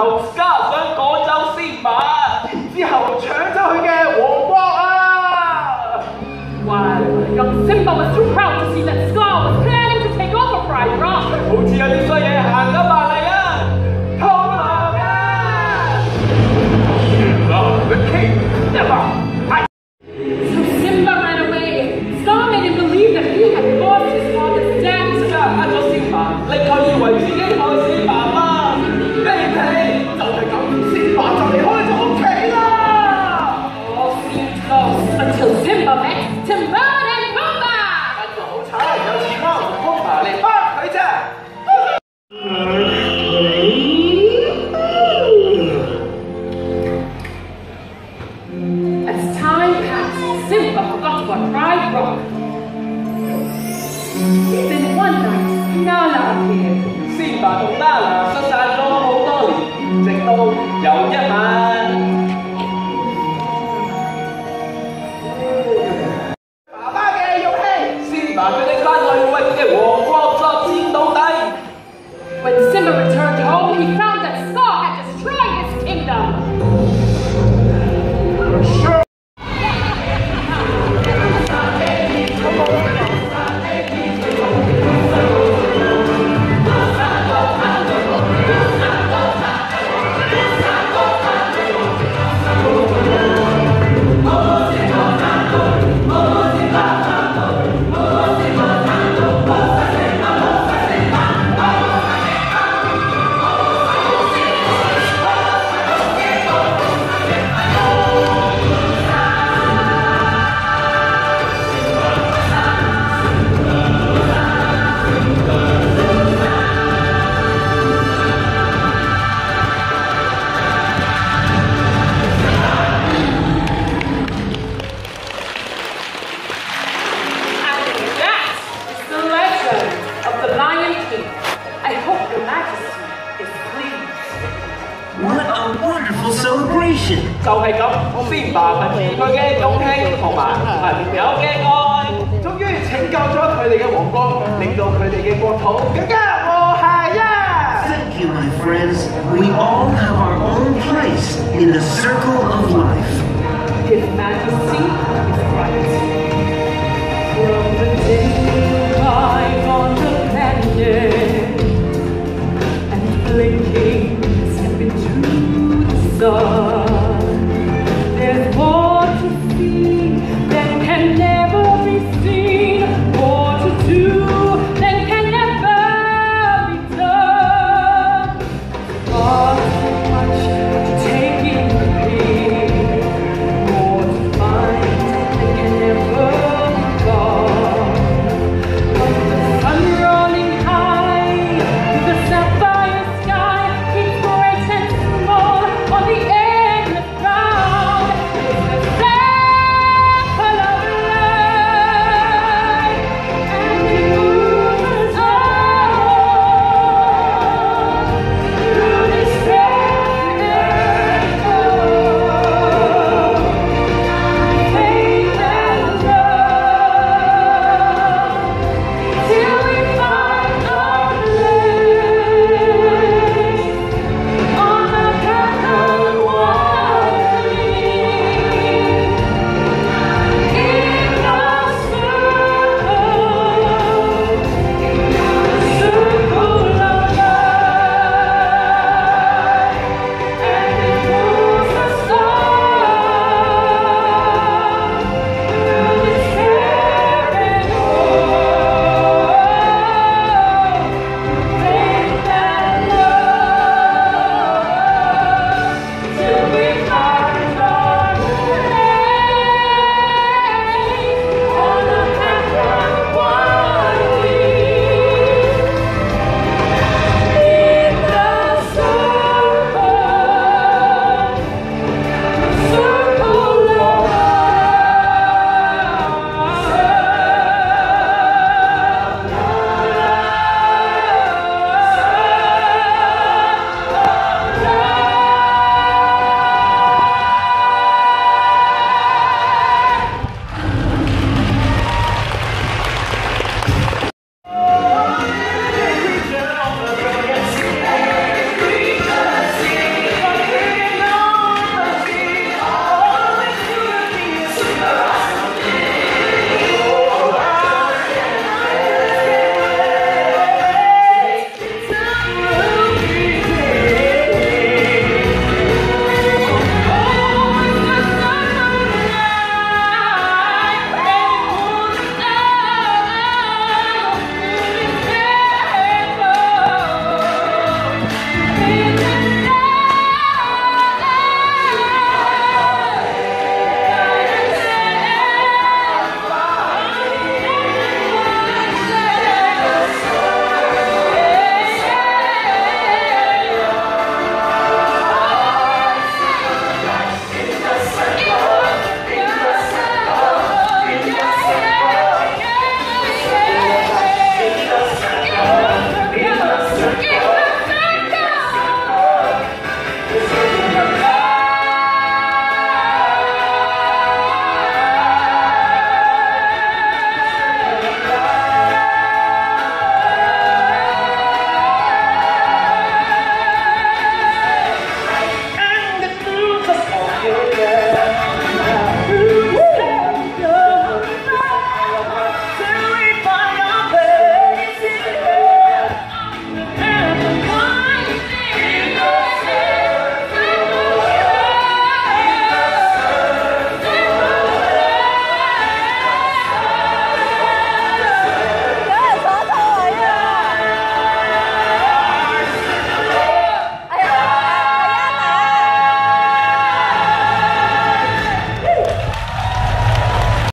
後 Scar 想趕走司馬，然之後搶走佢嘅王國啊！ While young Simba was too proud to see that Scar was planning to take over Pride Rock. 好似有啲衰嘢行咗埋嚟啊！螳螂啊！原來the king never. So Simba ran away. Scar made him believe that he had caused his father's death. Scar 呃咗司馬，令佢以為自己愛死爸爸。卑鄙！就係咁，司馬就離開咗屋企啦。 All seemed lost until Simba met Timon and Pumbaa. 跟住好慘，有次貓同Pumbaa嚟幫佢啫。 As time passed, Simba forgot about Pride Rock. Then one night, Nala appeared. 司馬同Nala失散咗好多年，直到有一晚，爸爸嘅勇氣，司馬決定翻去為佢嘅王國作戰到底。 When Simba returned home, he found that Scar had destroyed his kingdom. What a wonderful celebration! 就係咁，司馬憑住佢嘅勇氣同埋朋友嘅愛，終於拯救咗佢哋嘅王國，令到佢哋嘅國土更加和諧啊！ Thank you, my friends. We all have our own place in the circle of life. His Majesty is right. From the day I on the planet and blinking step into the sun.